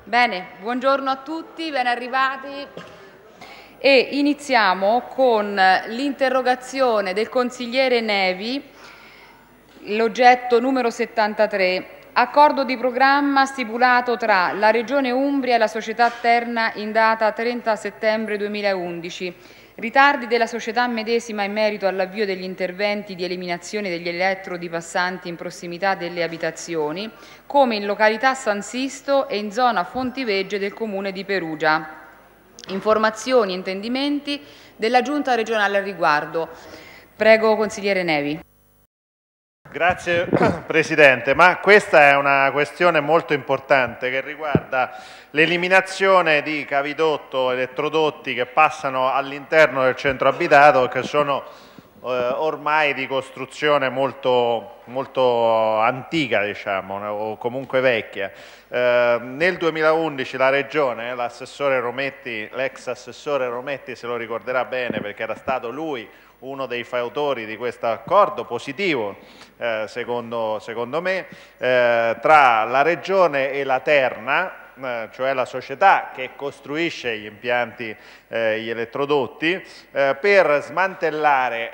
Bene, buongiorno a tutti, ben arrivati e iniziamo con l'interrogazione del consigliere Nevi, l'oggetto numero 73. Accordo di programma stipulato tra la Regione Umbria e la società Terna in data 30 settembre 2011. Ritardi della società medesima in merito all'avvio degli interventi di eliminazione degli elettrodi passanti in prossimità delle abitazioni, come in località San Sisto e in zona Fontivegge del Comune di Perugia. Informazioni e intendimenti della Giunta regionale al riguardo. Prego, consigliere Nevi. Grazie Presidente, ma questa è una questione molto importante che riguarda l'eliminazione di cavidotto, elettrodotti che passano all'interno del centro abitato, che sono ormai di costruzione molto antica, diciamo, o comunque vecchia. Nel 2011 la Regione, l'assessore Rometti, l'ex assessore Rometti se lo ricorderà bene perché era stato lui uno dei fautori di questo accordo positivo, secondo me, tra la Regione e la Terna, cioè la società che costruisce gli impianti, gli elettrodotti, per smantellare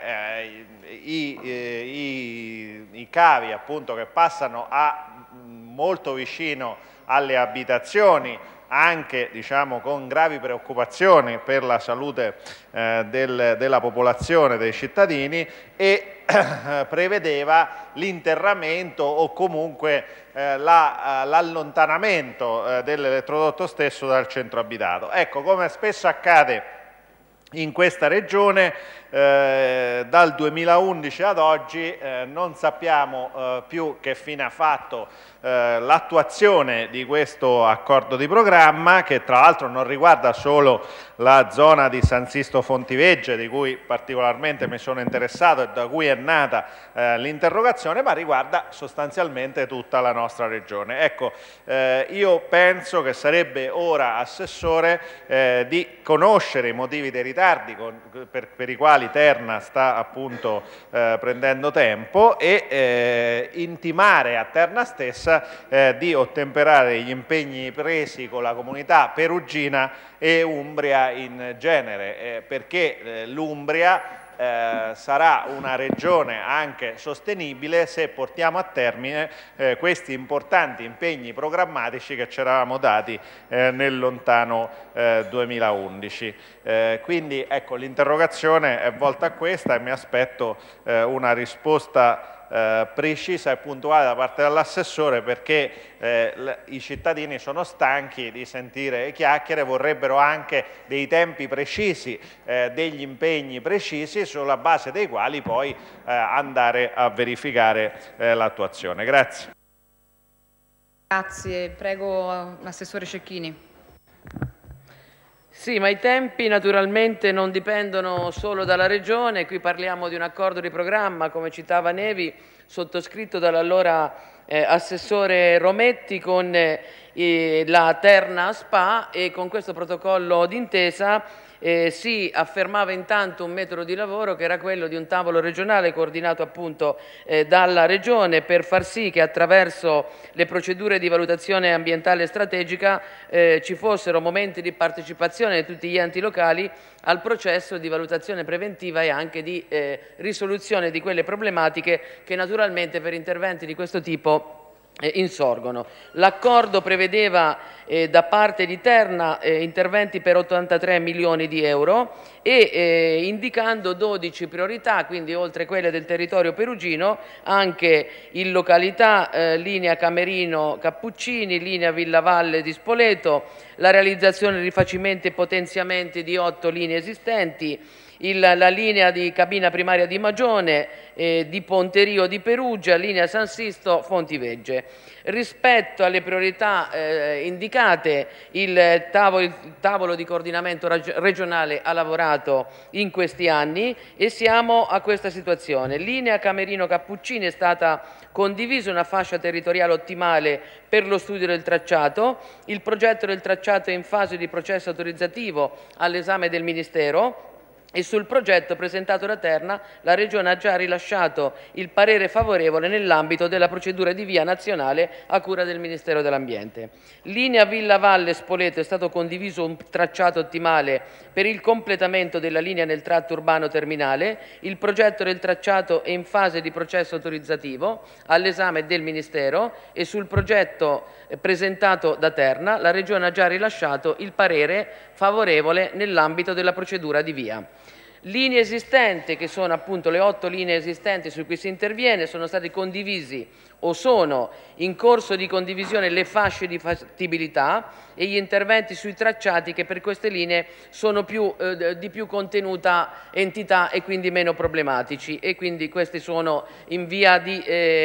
i cavi appunto che passano molto vicino alle abitazioni, anche diciamo, con gravi preoccupazioni per la salute della popolazione, dei cittadini, e prevedeva l'interramento o comunque l'allontanamento dell'elettrodotto stesso dal centro abitato. Ecco, come spesso accade in questa regione, dal 2011 ad oggi non sappiamo più che fine ha fatto l'attuazione di questo accordo di programma, che tra l'altro non riguarda solo la zona di San Sisto Fontivegge, di cui particolarmente mi sono interessato e da cui è nata l'interrogazione, ma riguarda sostanzialmente tutta la nostra regione. Ecco, io penso che sarebbe ora, Assessore, di conoscere i motivi dei ritardi per i quali Terna sta appunto prendendo tempo e intimare a Terna stessa di ottemperare gli impegni presi con la comunità perugina e Umbria in genere, perché l'Umbria sarà una regione anche sostenibile se portiamo a termine questi importanti impegni programmatici che ci eravamo dati nel lontano 2011. Quindi ecco, l'interrogazione è volta a questa e mi aspetto una risposta precisa e puntuale da parte dell'assessore, perché i cittadini sono stanchi di sentire chiacchiere, vorrebbero anche dei tempi precisi, degli impegni precisi sulla base dei quali poi andare a verificare l'attuazione. Grazie. Grazie, prego l'assessore Cecchini. Sì, ma i tempi naturalmente non dipendono solo dalla Regione, qui parliamo di un accordo di programma, come citava Nevi, sottoscritto dall'allora assessore Rometti con la Terna SpA, e con questo protocollo d'intesa si affermava intanto un metodo di lavoro che era quello di un tavolo regionale coordinato appunto dalla Regione, per far sì che attraverso le procedure di valutazione ambientale strategica ci fossero momenti di partecipazione di tutti gli enti locali al processo di valutazione preventiva e anche di risoluzione di quelle problematiche che naturalmente per interventi di questo tipo insorgono. L'accordo prevedeva da parte di Terna interventi per 83 milioni di euro e indicando 12 priorità, quindi oltre quelle del territorio perugino anche in località linea Camerino Cappuccini, linea Villavalle di Spoleto, la realizzazione, rifacimenti e potenziamenti di 8 linee esistenti, la linea di cabina primaria di Magione, di Ponterio di Perugia, linea San Sisto Fontivegge. Rispetto alle priorità indicate, il tavolo di coordinamento regionale ha lavorato in questi anni e siamo a questa situazione. Linea Camerino Cappuccini è stata condivisa una fascia territoriale ottimale per lo studio del tracciato, il progetto del tracciato è in fase di processo autorizzativo all'esame del Ministero. e sul progetto presentato da Terna la Regione ha già rilasciato il parere favorevole nell'ambito della procedura di via nazionale a cura del Ministero dell'Ambiente. Linea Villa Valle Spoleto è stato condiviso un tracciato ottimale per il completamento della linea nel tratto urbano terminale. Il progetto del tracciato è in fase di processo autorizzativo all'esame del Ministero e sul progetto presentato da Terna la Regione ha già rilasciato il parere favorevole nell'ambito della procedura di via. Linee esistenti, che sono appunto le 8 linee esistenti su cui si interviene, sono stati condivisi o sono in corso di condivisione le fasce di fattibilità e gli interventi sui tracciati che per queste linee sono di più contenuta entità e quindi meno problematici, e quindi questi sono in via di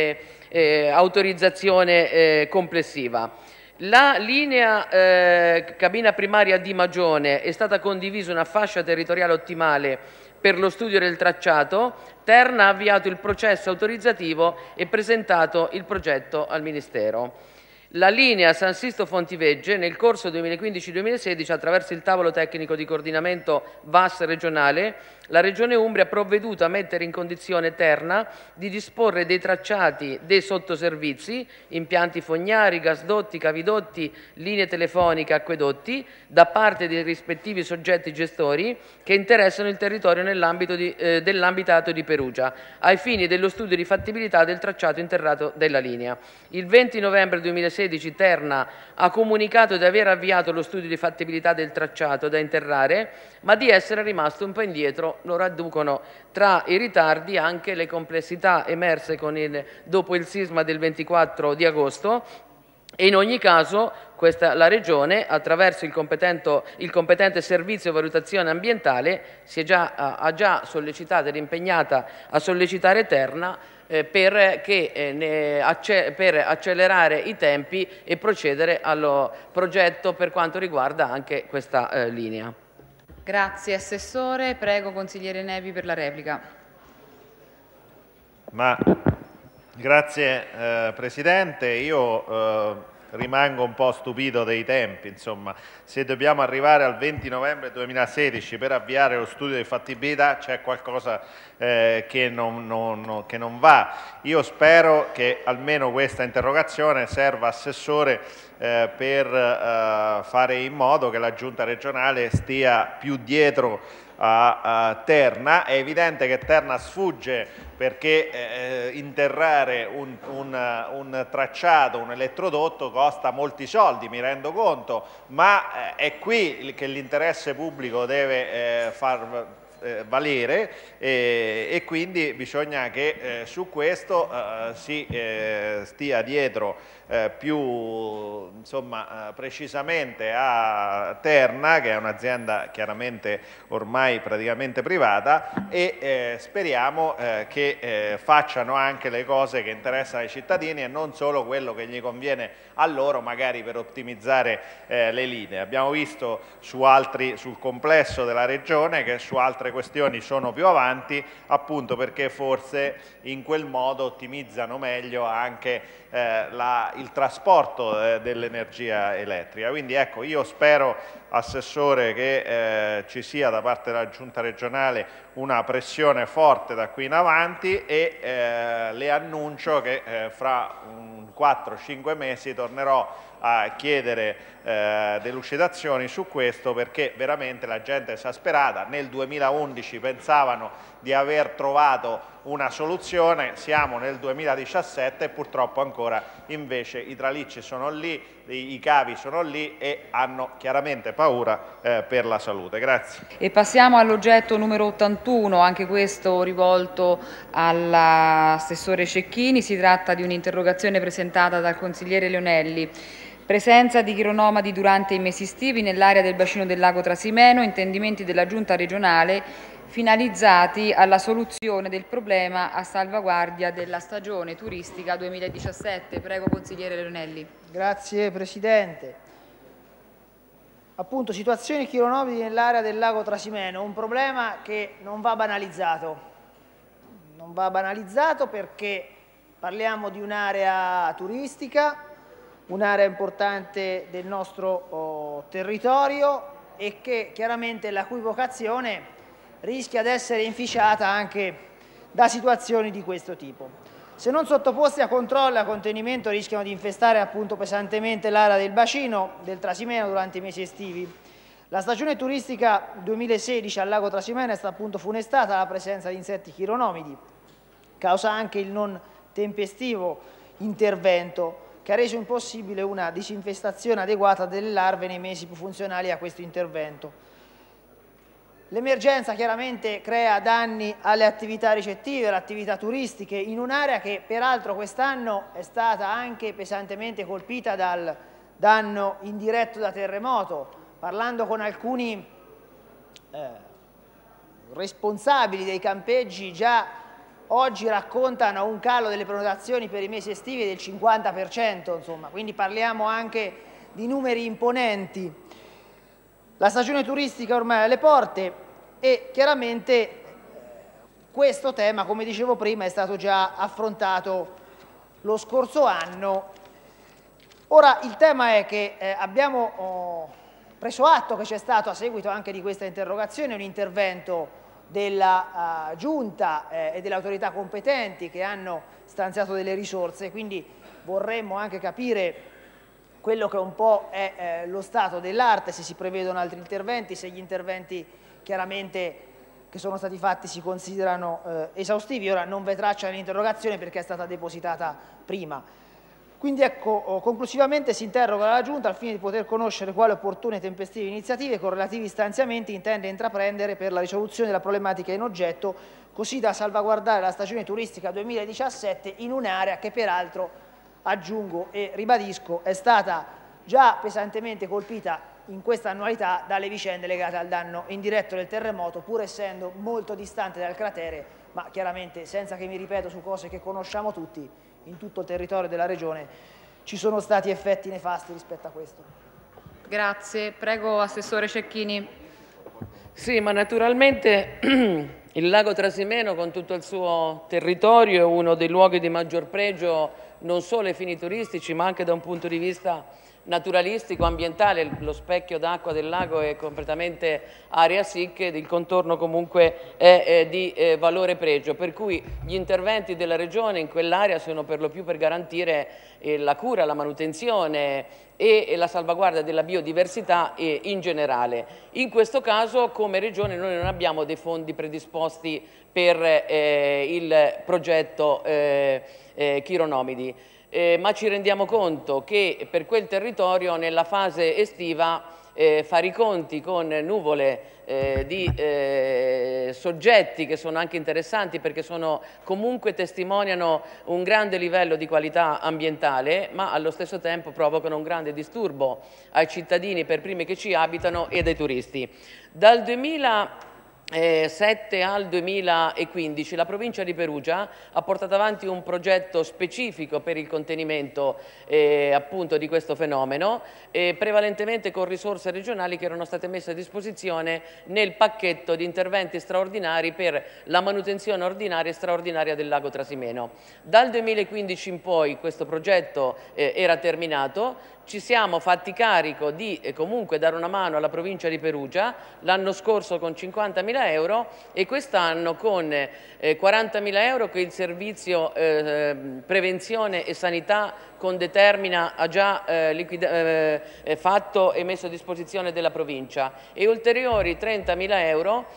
autorizzazione complessiva. La linea cabina primaria di Magione è stata condivisa una fascia territoriale ottimale per lo studio del tracciato. Terna ha avviato il processo autorizzativo e presentato il progetto al Ministero. La linea San Sisto Fontivegge nel corso 2015-2016 attraverso il tavolo tecnico di coordinamento VAS regionale la Regione Umbria ha provveduto a mettere in condizione Terna di disporre dei tracciati dei sottoservizi, impianti fognari, gasdotti, cavidotti, linee telefoniche, acquedotti, da parte dei rispettivi soggetti gestori che interessano il territorio dell'ambitato di Perugia, ai fini dello studio di fattibilità del tracciato interrato della linea. Il 20 novembre 2016 Terna ha comunicato di aver avviato lo studio di fattibilità del tracciato da interrare, ma di essere rimasto un po' indietro. Lo raggiungono tra i ritardi anche le complessità emerse dopo il sisma del 24 di agosto e in ogni caso la Regione, attraverso il competente servizio di valutazione ambientale, ha già sollecitato ed è impegnata a sollecitare Terna per accelerare i tempi e procedere al progetto per quanto riguarda anche questa linea. Grazie Assessore. Prego Consigliere Nevi per la replica. Grazie Presidente. Io rimango un po' stupito dei tempi, insomma, se dobbiamo arrivare al 20 novembre 2016 per avviare lo studio di fattibilità c'è qualcosa che non va. Io spero che almeno questa interrogazione serva, Assessore, per fare in modo che la Giunta regionale stia più dietro a Terna. È evidente che Terna sfugge perché interrare un tracciato, un elettrodotto costa molti soldi, mi rendo conto, ma è qui che l'interesse pubblico deve far valere e quindi bisogna che su questo si stia dietro più precisamente a Terna, che è un'azienda chiaramente ormai praticamente privata, e speriamo che facciano anche le cose che interessano ai cittadini e non solo quello che gli conviene a loro, magari per ottimizzare le linee. Abbiamo visto sul complesso della Regione che su altre questioni sono più avanti, appunto perché forse in quel modo ottimizzano meglio anche il trasporto dell'energia elettrica. Quindi ecco, io spero, Assessore, che ci sia da parte della Giunta regionale una pressione forte da qui in avanti e le annuncio che fra 4-5 mesi tornerò a chiedere delucidazioni su questo, perché veramente la gente è esasperata. Nel 2011 pensavano di aver trovato una soluzione, siamo nel 2017 e purtroppo ancora invece i tralicci sono lì, i cavi sono lì e hanno chiaramente paura per la salute. Grazie. E passiamo all'oggetto numero 81, anche questo rivolto all'Assessore Cecchini. Si tratta di un'interrogazione presentata dal consigliere Leonelli. Presenza di chironomadi durante i mesi estivi nell'area del bacino del lago Trasimeno, intendimenti della Giunta regionale finalizzati alla soluzione del problema a salvaguardia della stagione turistica 2017. Prego consigliere Leonelli. Grazie Presidente. Appunto, situazioni chironomidi nell'area del lago Trasimeno, un problema che non va banalizzato. Non va banalizzato perché parliamo di un'area turistica, un'area importante del nostro territorio e che chiaramente la cui vocazione rischia di essere inficiata anche da situazioni di questo tipo. Se non sottoposti a controllo e a contenimento rischiano di infestare appunto pesantemente l'area del bacino del Trasimeno durante i mesi estivi. La stagione turistica 2016 al lago Trasimeno è stata appunto funestata dalla presenza di insetti chironomidi, causa anche il non tempestivo intervento che ha reso impossibile una disinfestazione adeguata delle larve nei mesi più funzionali a questo intervento. L'emergenza chiaramente crea danni alle attività ricettive, alle attività turistiche, in un'area che peraltro quest'anno è stata anche pesantemente colpita dal danno indiretto da terremoto. Parlando con alcuni responsabili dei campeggi, già oggi raccontano un calo delle prenotazioni per i mesi estivi del 50%, insomma, quindi parliamo anche di numeri imponenti. La stagione turistica ormai è alle porte e chiaramente questo tema, come dicevo prima, è stato già affrontato lo scorso anno. Ora il tema è che abbiamo preso atto che c'è stato, a seguito anche di questa interrogazione, un intervento della Giunta e delle autorità competenti che hanno stanziato delle risorse, quindi vorremmo anche capire quello che un po' è lo stato dell'arte, se si prevedono altri interventi, se gli interventi chiaramente che sono stati fatti si considerano esaustivi. Ora non v'è traccia nell'interrogazione perché è stata depositata prima. Quindi ecco, conclusivamente si interroga la Giunta al fine di poter conoscere quali opportune e tempestive iniziative con relativi stanziamenti intende intraprendere per la risoluzione della problematica in oggetto, così da salvaguardare la stagione turistica 2017 in un'area che peraltro, aggiungo e ribadisco, è stata già pesantemente colpita in questa annualità dalle vicende legate al danno indiretto del terremoto, pur essendo molto distante dal cratere, ma chiaramente senza che mi ripeto su cose che conosciamo tutti, in tutto il territorio della regione ci sono stati effetti nefasti rispetto a questo. Grazie. Prego, Assessore Cecchini. Sì, ma naturalmente il lago Trasimeno con tutto il suo territorio è uno dei luoghi di maggior pregio non solo ai fini turistici ma anche da un punto di vista naturalistico, ambientale. Lo specchio d'acqua del lago è completamente area SIC ed il contorno comunque è di valore pregio, per cui gli interventi della Regione in quell'area sono per lo più per garantire la cura, la manutenzione e la salvaguardia della biodiversità in generale. In questo caso come Regione noi non abbiamo dei fondi predisposti per il progetto chironomidi. Ma ci rendiamo conto che per quel territorio nella fase estiva fare i conti con nuvole di soggetti che sono anche interessanti perché comunque testimoniano un grande livello di qualità ambientale, ma allo stesso tempo provocano un grande disturbo ai cittadini per primi che ci abitano e ai turisti. Dal 2007 al 2015 la provincia di Perugia ha portato avanti un progetto specifico per il contenimento appunto di questo fenomeno, prevalentemente con risorse regionali che erano state messe a disposizione nel pacchetto di interventi straordinari per la manutenzione ordinaria e straordinaria del lago Trasimeno. Dal 2015 in poi questo progetto era terminato. Ci siamo fatti carico di comunque dare una mano alla provincia di Perugia, l'anno scorso con 50.000 euro e quest'anno con 40.000 euro che il servizio prevenzione e sanità con Determina ha già fatto e messo a disposizione della provincia e ulteriori 30.000 euro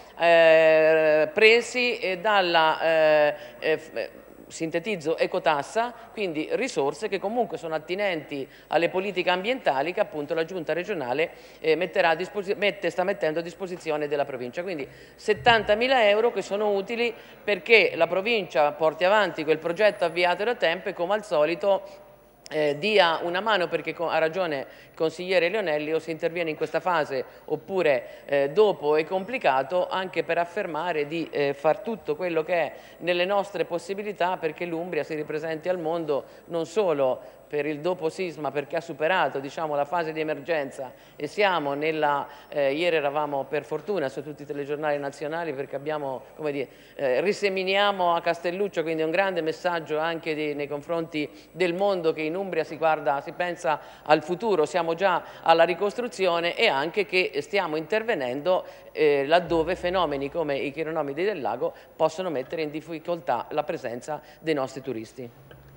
presi dalla sintetizzo ecotassa, quindi risorse che comunque sono attinenti alle politiche ambientali che appunto la Giunta regionale sta mettendo a disposizione della provincia. Quindi 70.000 euro che sono utili perché la provincia porti avanti quel progetto avviato da tempo e come al solito dia una mano, perché ha ragione il consigliere Leonelli, o si interviene in questa fase oppure dopo è complicato, anche per affermare di far tutto quello che è nelle nostre possibilità perché l'Umbria si ripresenti al mondo non solo per il dopo sisma, perché ha superato, diciamo, la fase di emergenza e siamo ieri eravamo per fortuna su tutti i telegiornali nazionali perché abbiamo, come dire, riseminiamo a Castelluccio, quindi è un grande messaggio anche nei confronti del mondo che in Umbria si pensa al futuro, siamo già alla ricostruzione e anche che stiamo intervenendo laddove fenomeni come i chironomidi del lago possono mettere in difficoltà la presenza dei nostri turisti.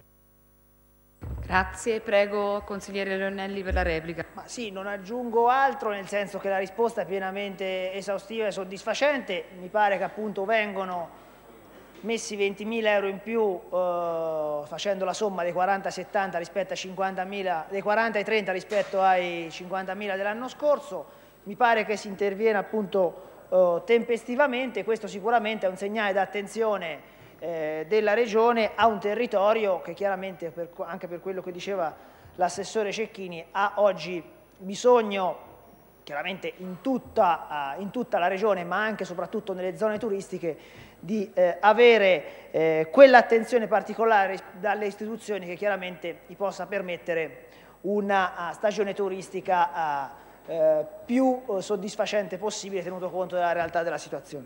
Grazie, prego consigliere Leonelli per la replica. Ma sì, non aggiungo altro, nel senso che la risposta è pienamente esaustiva e soddisfacente. Mi pare che appunto vengono messi 20.000 euro in più facendo la somma dei 40-70 rispetto ai 50.000, dei 40 ai 30 rispetto ai 50.000 dell'anno scorso. Mi pare che si interviene appunto tempestivamente, questo sicuramente è un segnale d'attenzione della Regione a un territorio che chiaramente, anche per quello che diceva l'assessore Cecchini, ha oggi bisogno, chiaramente in tutta la Regione, ma anche e soprattutto nelle zone turistiche, di avere quell'attenzione particolare dalle istituzioni che chiaramente gli possa permettere una stagione turistica più soddisfacente possibile, tenuto conto della realtà della situazione.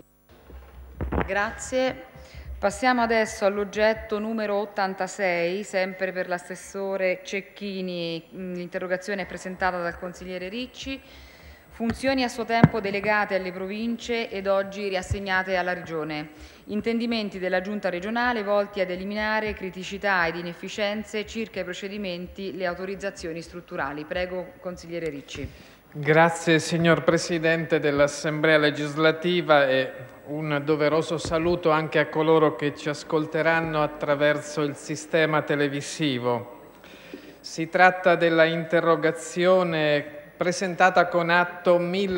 Grazie. Passiamo adesso all'oggetto numero 86, sempre per l'assessore Cecchini. L'interrogazione è presentata dal consigliere Ricci. Funzioni a suo tempo delegate alle province ed oggi riassegnate alla Regione. Intendimenti della Giunta regionale volti ad eliminare criticità ed inefficienze circa i procedimenti, le autorizzazioni strutturali. Prego, consigliere Ricci. Grazie signor Presidente dell'Assemblea legislativa e un doveroso saluto anche a coloro che ci ascolteranno attraverso il sistema televisivo. Si tratta della interrogazione presentata con atto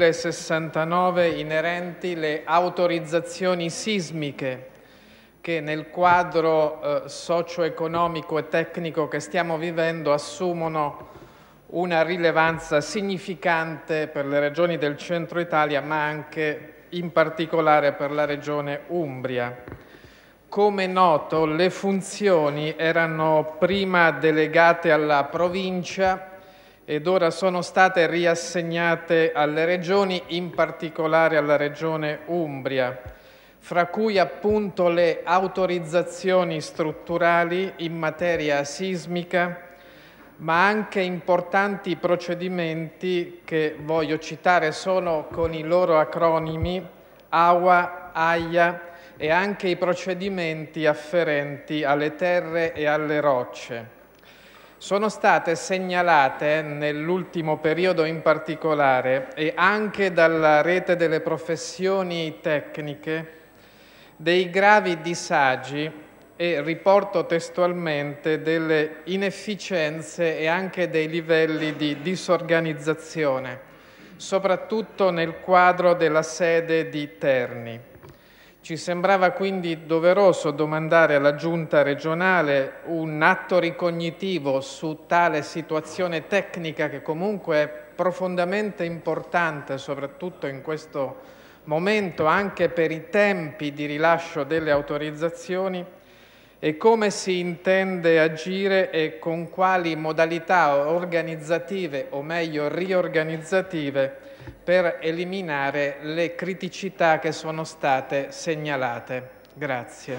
1069 inerenti le autorizzazioni sismiche che nel quadro socio-economico e tecnico che stiamo vivendo assumono una rilevanza significante per le regioni del centro Italia, ma anche in particolare per la regione Umbria. Come noto, le funzioni erano prima delegate alla provincia ed ora sono state riassegnate alle regioni, in particolare alla regione Umbria, fra cui appunto le autorizzazioni strutturali in materia sismica, ma anche importanti procedimenti che voglio citare sono con i loro acronimi AUA, AIA e anche i procedimenti afferenti alle terre e alle rocce. Sono state segnalate nell'ultimo periodo in particolare e anche dalla rete delle professioni tecniche dei gravi disagi e riporto testualmente delle inefficienze e anche dei livelli di disorganizzazione, soprattutto nel quadro della sede di Terni. Ci sembrava quindi doveroso domandare alla Giunta regionale un atto ricognitivo su tale situazione tecnica che comunque è profondamente importante, soprattutto in questo momento, anche per i tempi di rilascio delle autorizzazioni, e come si intende agire e con quali modalità organizzative, o meglio riorganizzative, per eliminare le criticità che sono state segnalate. Grazie.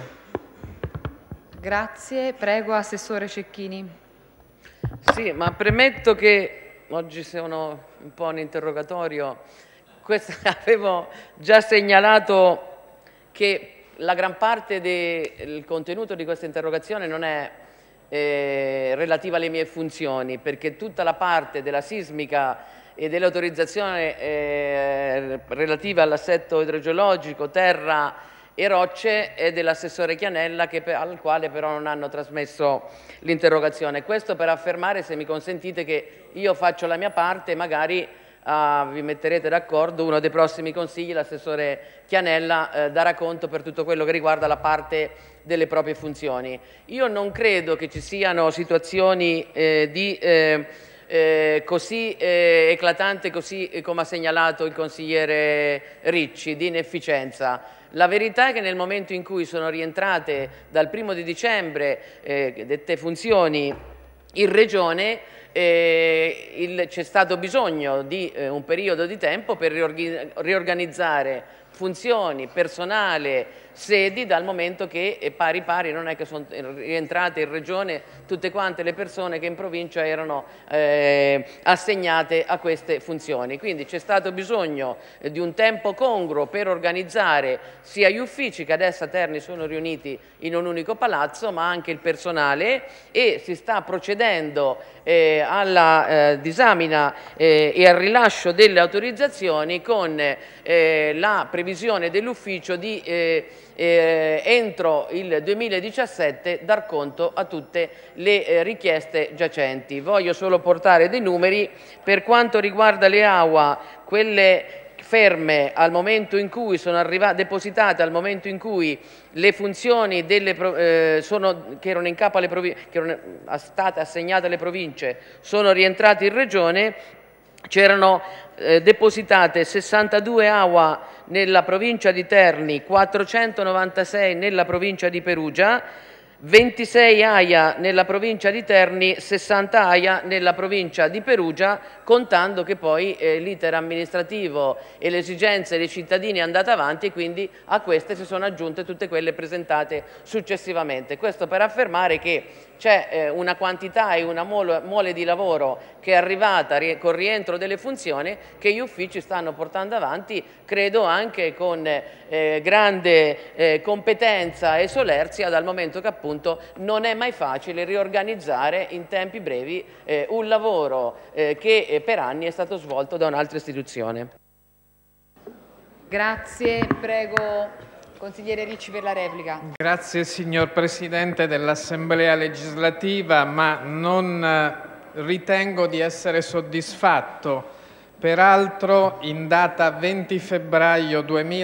Grazie. Prego, assessore Cecchini. Sì, ma premetto che oggi sono un po' un interrogatorio. Avevo già segnalato che la gran parte del contenuto di questa interrogazione non è relativa alle mie funzioni, perché tutta la parte della sismica e dell'autorizzazione relativa all'assetto idrogeologico, terra e rocce è dell'assessore Chianella, al quale però non hanno trasmesso l'interrogazione. Questo per affermare, se mi consentite, che io faccio la mia parte e magari vi metterete d'accordo, uno dei prossimi consigli, l'assessore Chianella, darà conto per tutto quello che riguarda la parte delle proprie funzioni. Io non credo che ci siano situazioni così eclatanti, così come ha segnalato il consigliere Ricci, di inefficienza. La verità è che nel momento in cui sono rientrate dal 1° di dicembre dette funzioni in Regione c'è stato bisogno di un periodo di tempo per riorganizzare funzioni, personale, sedi, dal momento che pari pari non è che sono rientrate in Regione tutte quante le persone che in provincia erano assegnate a queste funzioni. Quindi c'è stato bisogno di un tempo congruo per organizzare sia gli uffici, che adesso a Terni sono riuniti in un unico palazzo, ma anche il personale, e si sta procedendo alla disamina e al rilascio delle autorizzazioni con la previsione dell'ufficio di entro il 2017 dar conto a tutte le richieste giacenti. Voglio solo portare dei numeri per quanto riguarda le AUA, quelle ferme al momento in cui sono depositate, al momento in cui le funzioni che erano in capo alle province, che erano state assegnate alle province, sono rientrate in Regione. C'erano depositate 62 AUA nella provincia di Terni, 496 nella provincia di Perugia, 26 AIA nella provincia di Terni, 60 AIA nella provincia di Perugia, contando che poi l'iter amministrativo e le esigenze dei cittadini è andata avanti, e quindi a queste si sono aggiunte tutte quelle presentate successivamente. Questo per affermare che c'è una quantità e una mole di lavoro che è arrivata con il rientro delle funzioni, che gli uffici stanno portando avanti, credo anche con grande competenza e solerzia, dal momento che appunto non è mai facile riorganizzare in tempi brevi un lavoro che per anni è stato svolto da un'altra istituzione. Grazie, prego. Consigliere Ricci per la replica. Grazie signor Presidente dell'Assemblea legislativa, ma non ritengo di essere soddisfatto. Peraltro in data 20 febbraio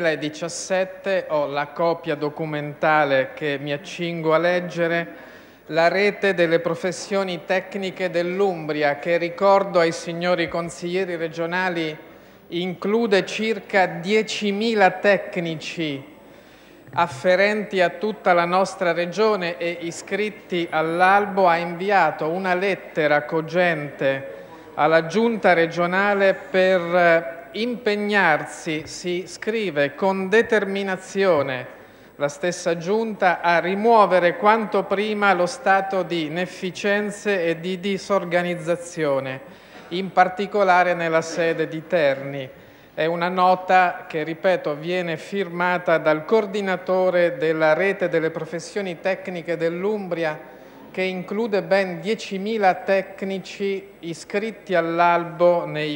2017 ho la copia documentale che mi accingo a leggere. La rete delle professioni tecniche dell'Umbria, che ricordo ai signori consiglieri regionali include circa 10.000 tecnici afferenti a tutta la nostra regione e iscritti all'albo, ha inviato una lettera cogente alla Giunta regionale per impegnarsi, si scrive, con determinazione la stessa Giunta a rimuovere quanto prima lo stato di inefficienze e di disorganizzazione, in particolare nella sede di Terni. È una nota che, ripeto, viene firmata dal coordinatore della rete delle professioni tecniche dell'Umbria, che include ben 10.000 tecnici iscritti all'albo nelle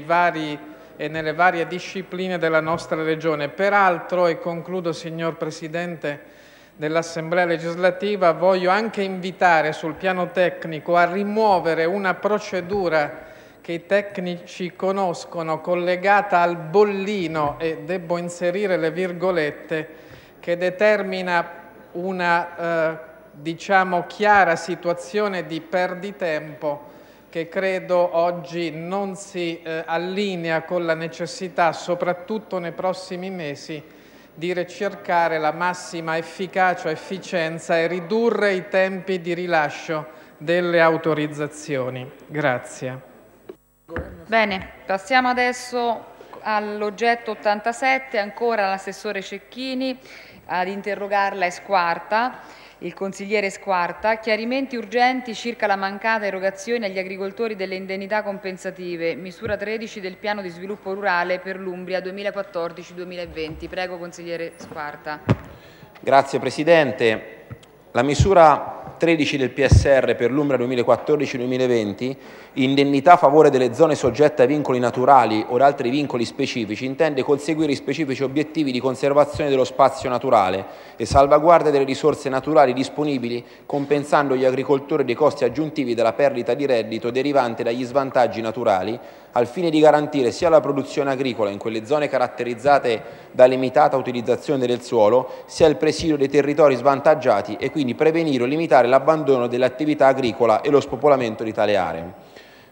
varie discipline della nostra regione. Peraltro, e concludo signor Presidente dell'Assemblea legislativa, voglio anche invitare sul piano tecnico a rimuovere una procedura che i tecnici conoscono, collegata al bollino, e devo inserire le virgolette, che determina una diciamo chiara situazione di perditempo che credo oggi non si allinea con la necessità, soprattutto nei prossimi mesi, di ricercare la massima efficacia, efficienza e ridurre i tempi di rilascio delle autorizzazioni. Grazie. Bene, passiamo adesso all'oggetto 87, ancora l'assessore Cecchini. Ad interrogarla è Squarta, il consigliere Squarta. Chiarimenti urgenti circa la mancata erogazione agli agricoltori delle indennità compensative, misura 13 del piano di sviluppo rurale per l'Umbria 2014-2020. Prego, consigliere Squarta. Grazie Presidente. La misura 13 del PSR per l'Umbria 2014-2020, indennità a favore delle zone soggette a vincoli naturali o ad altri vincoli specifici, intende conseguire i specifici obiettivi di conservazione dello spazio naturale e salvaguardia delle risorse naturali disponibili, compensando gli agricoltori dei costi aggiuntivi della perdita di reddito derivante dagli svantaggi naturali, al fine di garantire sia la produzione agricola in quelle zone caratterizzate da limitata utilizzazione del suolo, sia il presidio dei territori svantaggiati e quindi prevenire o limitare l'abbandono dell'attività agricola e lo spopolamento di tale aree.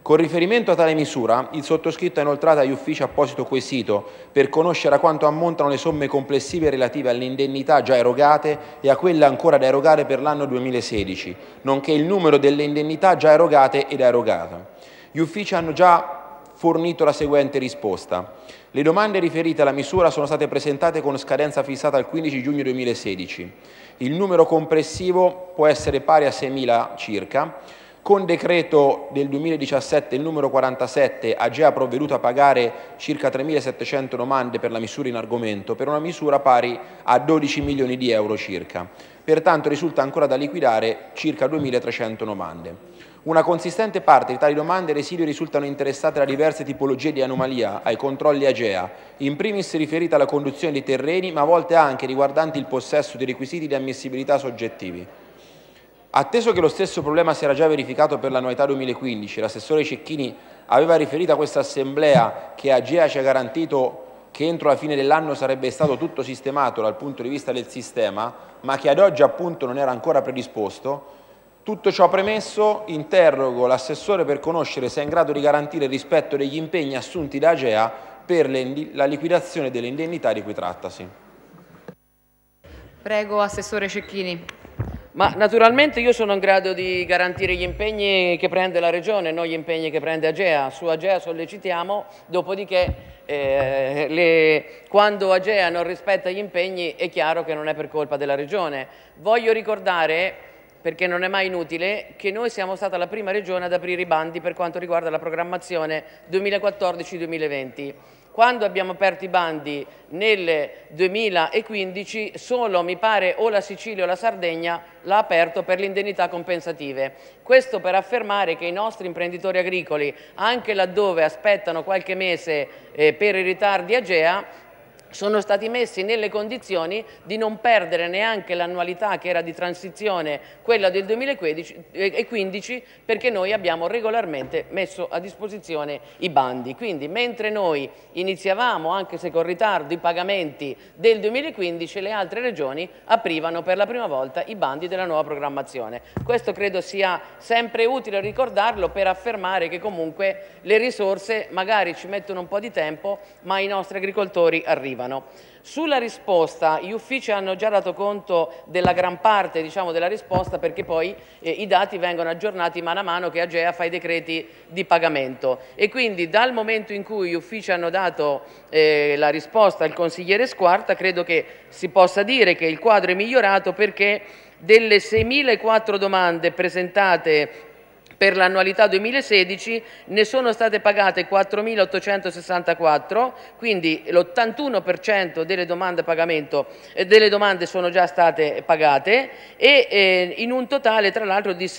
Con riferimento a tale misura, il sottoscritto ha inoltrato agli uffici apposito quesito per conoscere a quanto ammontano le somme complessive relative alle indennità già erogate e a quelle ancora da erogare per l'anno 2016, nonché il numero delle indennità già erogate e da erogate. Gli uffici hanno già fornito la seguente risposta. Le domande riferite alla misura sono state presentate con scadenza fissata al 15 giugno 2016. Il numero complessivo può essere pari a 6.000 circa. Con decreto del 2017, il numero 47, AGEA ha provveduto a pagare circa 3.700 domande per la misura in argomento, per una misura pari a 12 milioni di euro circa. Pertanto risulta ancora da liquidare circa 2.300 domande. Una consistente parte di tali domande residui risultano interessate da diverse tipologie di anomalia ai controlli AGEA, in primis riferite alla conduzione dei terreni, ma a volte anche riguardanti il possesso dei requisiti di ammissibilità soggettivi. Atteso che lo stesso problema si era già verificato per l'annualità 2015, l'assessore Cecchini aveva riferito a questa Assemblea che AGEA ci ha garantito che entro la fine dell'anno sarebbe stato tutto sistemato dal punto di vista del sistema, ma che ad oggi appunto non era ancora predisposto. Tutto ciò premesso, interrogo l'assessore per conoscere se è in grado di garantire il rispetto degli impegni assunti da AGEA per la liquidazione delle indennità di cui trattasi. Prego, assessore Cecchini. Ma naturalmente io sono in grado di garantire gli impegni che prende la Regione, non gli impegni che prende AGEA. Su AGEA sollecitiamo, dopodiché quando AGEA non rispetta gli impegni è chiaro che non è per colpa della Regione. Voglio ricordare, perché non è mai inutile, che noi siamo stata la prima Regione ad aprire i bandi per quanto riguarda la programmazione 2014-2020. Quando abbiamo aperto i bandi nel 2015, solo mi pare o la Sicilia o la Sardegna l'ha aperto per le indennità compensative. Questo per affermare che i nostri imprenditori agricoli, anche laddove aspettano qualche mese per i ritardi AGEA, sono stati messi nelle condizioni di non perdere neanche l'annualità che era di transizione, quella del 2015, perché noi abbiamo regolarmente messo a disposizione i bandi. Quindi mentre noi iniziavamo, anche se con ritardo, i pagamenti del 2015, le altre regioni aprivano per la prima volta i bandi della nuova programmazione. Questo credo sia sempre utile ricordarlo per affermare che comunque le risorse magari ci mettono un po' di tempo, ma i nostri agricoltori arrivano. Sulla risposta, gli uffici hanno già dato conto della gran parte, diciamo, della risposta, perché poi i dati vengono aggiornati mano a mano che AGEA fa i decreti di pagamento, e quindi dal momento in cui gli uffici hanno dato la risposta al consigliere Squarta, credo che si possa dire che il quadro è migliorato, perché delle 6.004 domande presentate per l'annualità 2016 ne sono state pagate 4.864, quindi l'81% delle domande sono già state pagate, e in un totale tra l'altro di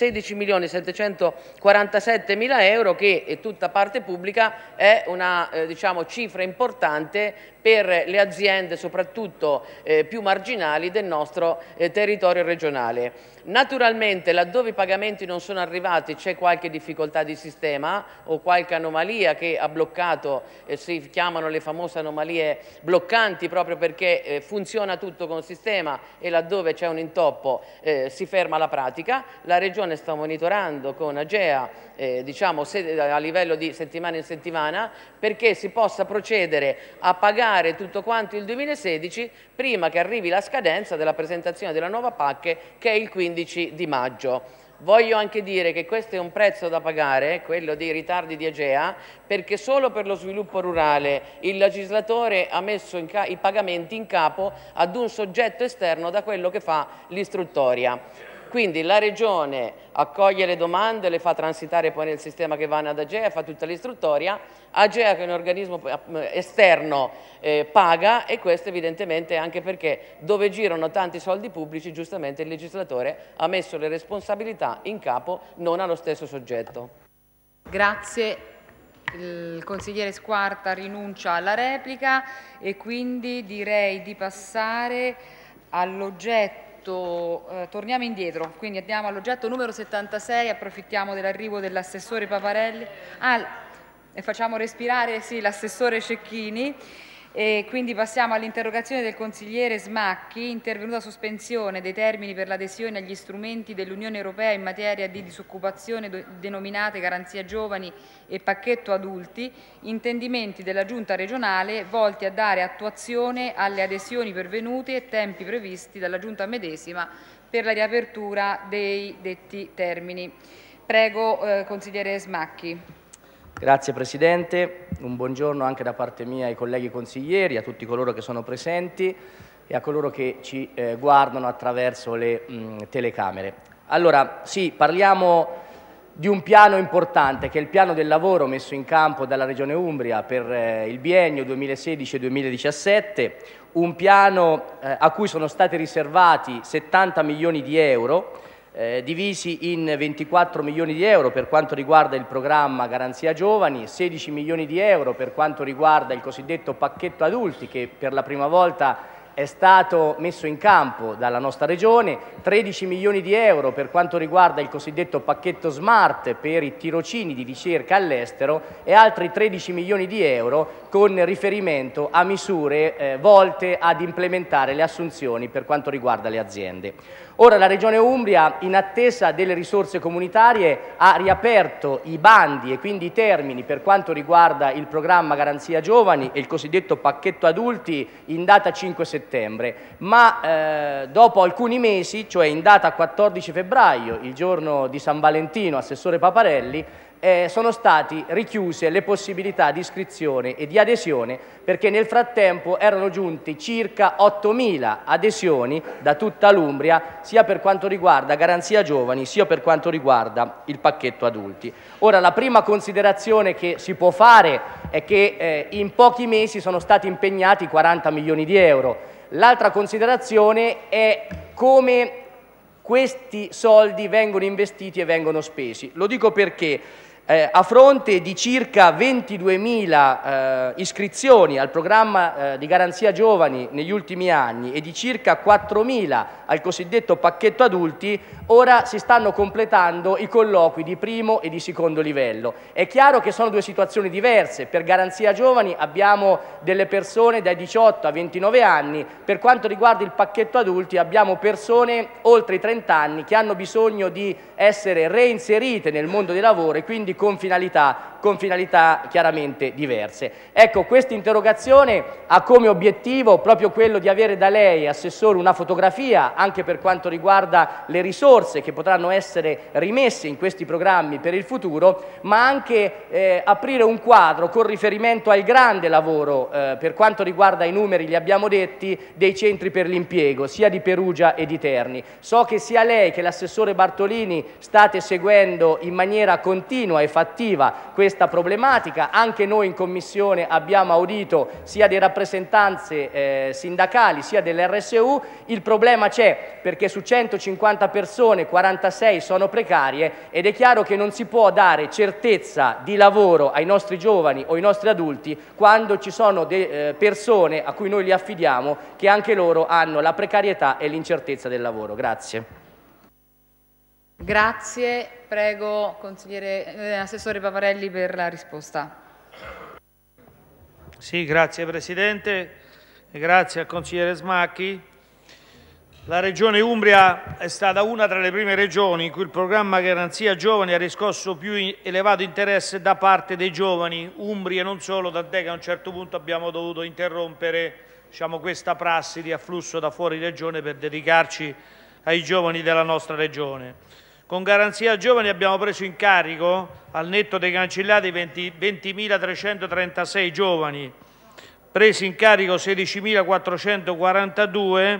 16.747.000 euro, che tutta parte pubblica è una diciamo, cifra importante per le aziende soprattutto più marginali del nostro territorio regionale. Naturalmente laddove i pagamenti non sono arrivati c'è qualche difficoltà di sistema o qualche anomalia che ha bloccato, si chiamano le famose anomalie bloccanti, proprio perché funziona tutto con sistema e laddove c'è un intoppo si ferma la pratica. La Regione sta monitorando con AGEA diciamo, a livello di settimana in settimana, perché si possa procedere a pagare tutto quanto il 2016 prima che arrivi la scadenza della presentazione della nuova PAC, che è il 15 di maggio. Voglio anche dire che questo è un prezzo da pagare, quello dei ritardi di AGEA, perché solo per lo sviluppo rurale il legislatore ha messo i pagamenti in capo ad un soggetto esterno da quello che fa l'istruttoria. Quindi la Regione accoglie le domande, le fa transitare poi nel sistema che vanno ad AGEA, fa tutta l'istruttoria, AGEA, che è un organismo esterno, paga, e questo evidentemente anche perché dove girano tanti soldi pubblici giustamente il legislatore ha messo le responsabilità in capo non allo stesso soggetto. Grazie. Il consigliere Squarta rinuncia alla replica e quindi direi di passare all'oggetto. Torniamo indietro, quindi andiamo all'oggetto numero 76, approfittiamo dell'arrivo dell'assessore Paparelli e facciamo respirare sì, l'assessore Cecchini, E quindi passiamo all'interrogazione del consigliere Smacchi, intervenuta sospensione dei termini per l'adesione agli strumenti dell'Unione Europea in materia di disoccupazione denominate Garanzia Giovani e Pacchetto Adulti, intendimenti della Giunta regionale volti a dare attuazione alle adesioni pervenute e tempi previsti dalla Giunta medesima per la riapertura dei detti termini. Prego, consigliere Smacchi. Grazie Presidente, un buongiorno anche da parte mia ai colleghi consiglieri, a tutti coloro che sono presenti e a coloro che ci guardano attraverso le telecamere. Allora, sì, parliamo di un piano importante che è il piano del lavoro messo in campo dalla Regione Umbria per il biennio 2016-2017, un piano a cui sono stati riservati 70 milioni di euro, divisi in 24 milioni di euro per quanto riguarda il programma Garanzia Giovani, 16 milioni di euro per quanto riguarda il cosiddetto pacchetto adulti che per la prima volta è stato messo in campo dalla nostra Regione, 13 milioni di euro per quanto riguarda il cosiddetto pacchetto Smart per i tirocini di ricerca all'estero e altri 13 milioni di euro con riferimento a misure volte ad implementare le assunzioni per quanto riguarda le aziende. Ora la Regione Umbria, in attesa delle risorse comunitarie, ha riaperto i bandi e quindi i termini per quanto riguarda il programma Garanzia Giovani e il cosiddetto pacchetto adulti in data 5 settembre, ma dopo alcuni mesi, cioè in data 14 febbraio, il giorno di San Valentino, Assessore Paparelli, sono state richiuse le possibilità di iscrizione e di adesione perché nel frattempo erano giunti circa 8.000 adesioni da tutta l'Umbria sia per quanto riguarda Garanzia Giovani sia per quanto riguarda il pacchetto adulti. Ora la prima considerazione che si può fare è che in pochi mesi sono stati impegnati 40 milioni di euro. L'altra considerazione è come questi soldi vengono investiti e vengono spesi. Lo dico perché a fronte di circa 22.000 iscrizioni al programma di Garanzia Giovani negli ultimi anni e di circa 4.000 al cosiddetto pacchetto adulti, ora si stanno completando i colloqui di primo e di secondo livello. È chiaro che sono due situazioni diverse. Per Garanzia Giovani abbiamo delle persone dai 18 a 29 anni, per quanto riguarda il pacchetto adulti abbiamo persone oltre i 30 anni che hanno bisogno di essere reinserite nel mondo del lavoro e quindi con finalità chiaramente diverse. Ecco, questa interrogazione ha come obiettivo proprio quello di avere da lei, Assessore, una fotografia anche per quanto riguarda le risorse che potranno essere rimesse in questi programmi per il futuro, ma anche aprire un quadro con riferimento al grande lavoro per quanto riguarda i numeri, li abbiamo detti, dei centri per l'impiego, sia di Perugia e di Terni. So che sia lei che l'Assessore Bartolini state seguendo in maniera continua e fattiva questa problematica. Anche noi in Commissione abbiamo audito sia delle rappresentanze sindacali sia dell'RSU. Il problema c'è perché su 150 persone 46 sono precarie ed è chiaro che non si può dare certezza di lavoro ai nostri giovani o ai nostri adulti quando ci sono persone a cui noi li affidiamo che anche loro hanno la precarietà e l'incertezza del lavoro. Grazie. Grazie, prego Assessore Paparelli per la risposta. Sì, grazie Presidente e grazie al consigliere Smacchi. La Regione Umbria è stata una tra le prime regioni in cui il programma Garanzia Giovani ha riscosso più elevato interesse da parte dei giovani umbri e non solo, tant'è che a un certo punto abbiamo dovuto interrompere questa prassi di afflusso da fuori regione per dedicarci ai giovani della nostra regione. Con Garanzia Giovani abbiamo preso in carico, al netto dei cancellati, 20.336 giovani, presi in carico 16.442,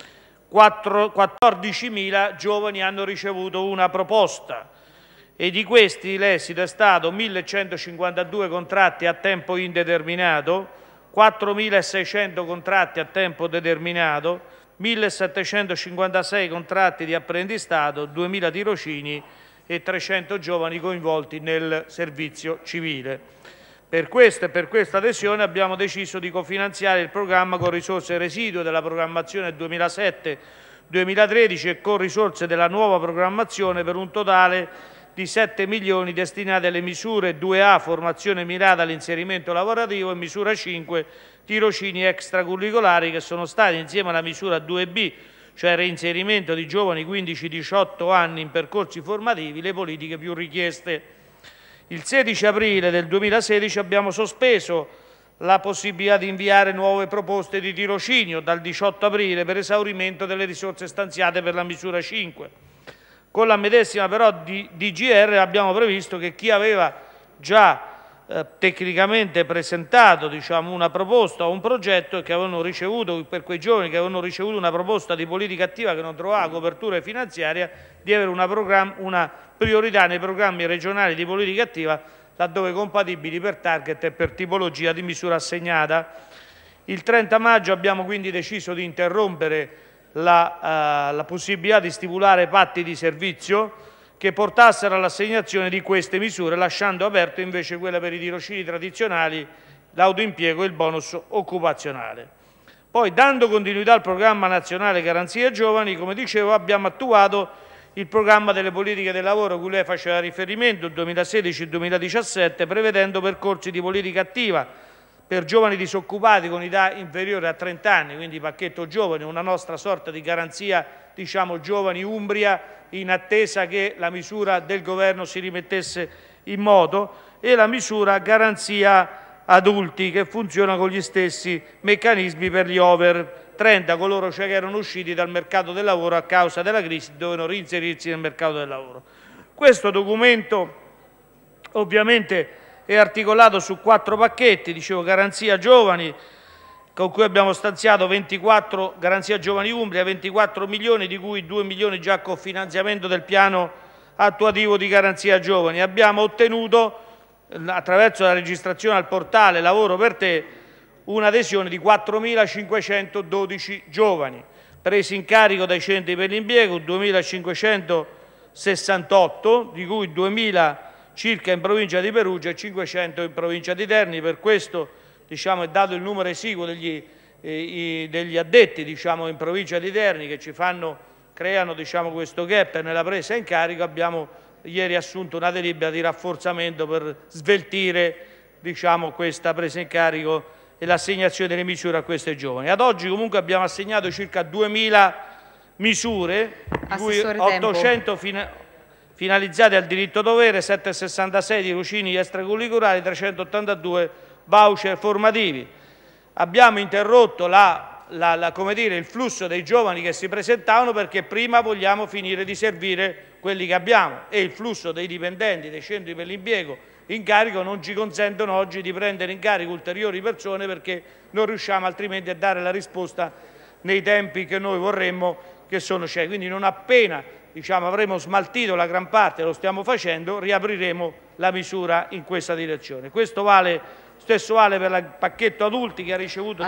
14.000 giovani hanno ricevuto una proposta e di questi l'esito è stato 1.152 contratti a tempo indeterminato, 4.600 contratti a tempo determinato, 1.756 contratti di apprendistato, 2.000 tirocini e 300 giovani coinvolti nel servizio civile. Per questa adesione abbiamo deciso di cofinanziare il programma con risorse residue della programmazione 2007-2013 e con risorse della nuova programmazione per un totale di 7 milioni destinati alle misure 2A formazione mirata all'inserimento lavorativo e misura 5 tirocini extracurricolari che sono stati, insieme alla misura 2B, cioè reinserimento di giovani 15-18 anni in percorsi formativi, le politiche più richieste. Il 16 aprile del 2016 abbiamo sospeso la possibilità di inviare nuove proposte di tirocinio dal 18 aprile per esaurimento delle risorse stanziate per la misura 5. Con la medesima però DGR abbiamo previsto che chi aveva già tecnicamente presentato una proposta o un progetto e che avevano ricevuto, per quei giovani che avevano ricevuto una proposta di politica attiva che non trovava copertura finanziaria, di avere una priorità nei programmi regionali di politica attiva laddove compatibili per target e per tipologia di misura assegnata. Il 30 maggio abbiamo quindi deciso di interrompere la possibilità di stipulare patti di servizio che portassero all'assegnazione di queste misure, lasciando aperto invece quella per i tirocini tradizionali, l'autoimpiego e il bonus occupazionale. Poi, dando continuità al programma nazionale Garanzia Giovani, come dicevo, abbiamo attuato il programma delle politiche del lavoro a cui lei faceva riferimento, il 2016-2017, prevedendo percorsi di politica attiva per giovani disoccupati con età inferiore a 30 anni, quindi pacchetto giovani, una nostra sorta di garanzia, giovani Umbria, in attesa che la misura del governo si rimettesse in moto, e la misura garanzia adulti che funziona con gli stessi meccanismi per gli over 30, coloro che erano usciti dal mercato del lavoro a causa della crisi dovevano reinserirsi nel mercato del lavoro. Questo documento ovviamente è articolato su 4 pacchetti, garanzia giovani, con cui abbiamo stanziato 24, Garanzia Giovani Umbria, 24 milioni, di cui 2 milioni già con finanziamento del piano attuativo di Garanzia Giovani. Abbiamo ottenuto, attraverso la registrazione al portale Lavoro per te, un'adesione di 4.512 giovani, presi in carico dai centri per l'impiego, 2.568, di cui 2.000 circa in provincia di Perugia e 500 in provincia di Terni. Per questo è dato il numero esiguo degli addetti in provincia di Terni che creano questo gap nella presa in carico. Abbiamo ieri assunto una delibera di rafforzamento per sveltire questa presa in carico e l'assegnazione delle misure a questi giovani. Ad oggi comunque abbiamo assegnato circa 2.000 misure, di cui 800 finalizzate al diritto dovere, 766 tirocini extracurriculari, 382 voucher formativi. Abbiamo interrotto il flusso dei giovani che si presentavano perché prima vogliamo finire di servire quelli che abbiamo, e il flusso dei dipendenti dei centri per l'impiego in carico non ci consentono oggi di prendere in carico ulteriori persone, perché non riusciamo altrimenti a dare la risposta nei tempi che noi vorremmo, che sono certi. Quindi non appena avremo smaltito la gran parte, lo stiamo facendo, riapriremo la misura in questa direzione. Questo stesso vale per il pacchetto adulti, che ha ricevuto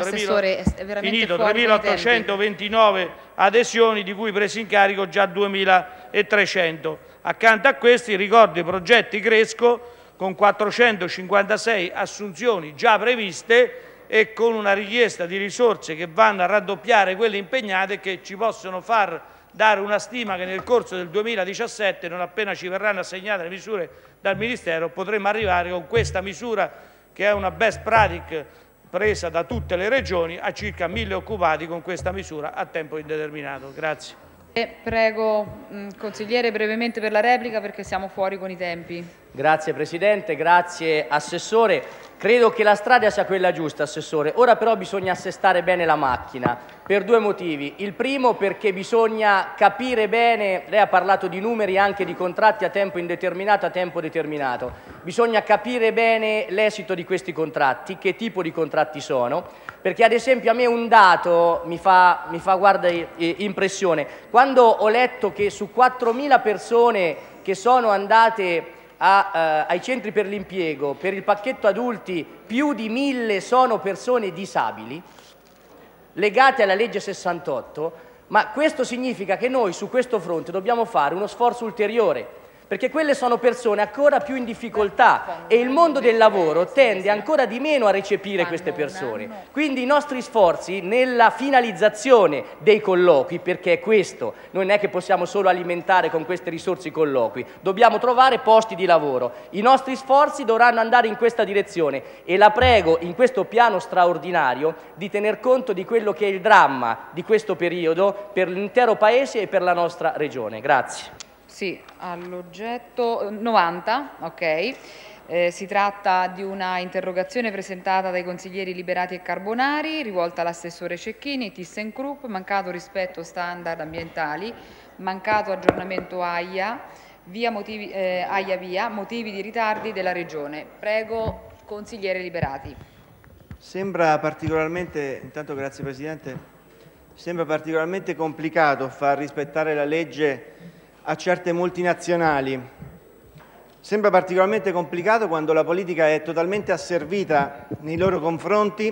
3.829 adesioni, di cui presi in carico già 2.300. Accanto a questi ricordo i progetti Cresco, con 456 assunzioni già previste e con una richiesta di risorse che vanno a raddoppiare quelle impegnate e che ci possono far dare una stima che nel corso del 2017, non appena ci verranno assegnate le misure dal Ministero, potremo arrivare con questa misura, che è una best practice presa da tutte le regioni, a circa 1.000 occupati con questa misura a tempo indeterminato. Grazie. Prego, consigliere, brevemente per la replica, perché siamo fuori con i tempi. Grazie Presidente, grazie Assessore. Credo che la strada sia quella giusta, Assessore. Ora però bisogna assestare bene la macchina per 2 motivi. Il primo, perché bisogna capire bene, lei ha parlato di numeri anche di contratti a tempo indeterminato, a tempo determinato. Bisogna capire bene l'esito di questi contratti, che tipo di contratti sono, perché ad esempio a me un dato mi fa guarda, impressione. Quando ho letto che su 4.000 persone che sono andate ai centri per l'impiego, per il pacchetto adulti, più di 1.000 sono persone disabili legate alla legge 68, ma questo significa che noi su questo fronte dobbiamo fare uno sforzo ulteriore, perché quelle sono persone ancora più in difficoltà e il mondo del lavoro tende ancora di meno a recepire queste persone. Quindi i nostri sforzi nella finalizzazione dei colloqui, perché è questo, non è che possiamo solo alimentare con queste risorse i colloqui, dobbiamo trovare posti di lavoro. I nostri sforzi dovranno andare in questa direzione e la prego in questo piano straordinario di tener conto di quello che è il dramma di questo periodo per l'intero Paese e per la nostra Regione. Grazie. Sì, all'oggetto 90, ok. Si tratta di una interrogazione presentata dai consiglieri Liberati e Carbonari, rivolta all'assessore Cecchini, ThyssenKrupp, mancato rispetto standard ambientali, mancato aggiornamento AIA, motivi di ritardi della Regione. Prego, consigliere Liberati. Sembra particolarmente, intanto grazie Presidente, sembra particolarmente complicato far rispettare la legge a certe multinazionali. Sembra particolarmente complicato quando la politica è totalmente asservita nei loro confronti